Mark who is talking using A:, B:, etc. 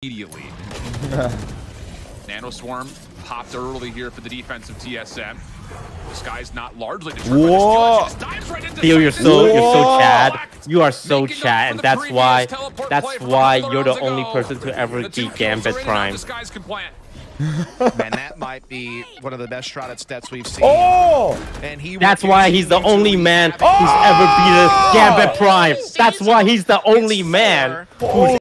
A: immediately. Nano Swarm popped early here for the defense of TSM. This guy's not largely determined.
B: Whoa!
C: Theo, you're so Chad. You are so Chad, and that's why you're the only person to ever beat Gambit Prime.
D: Man, that might be one of the best shrouded stats we've seen.
B: Oh!
D: And
C: that's why he's the only man who's ever beaten Gambit Prime. That's why he's the only man who's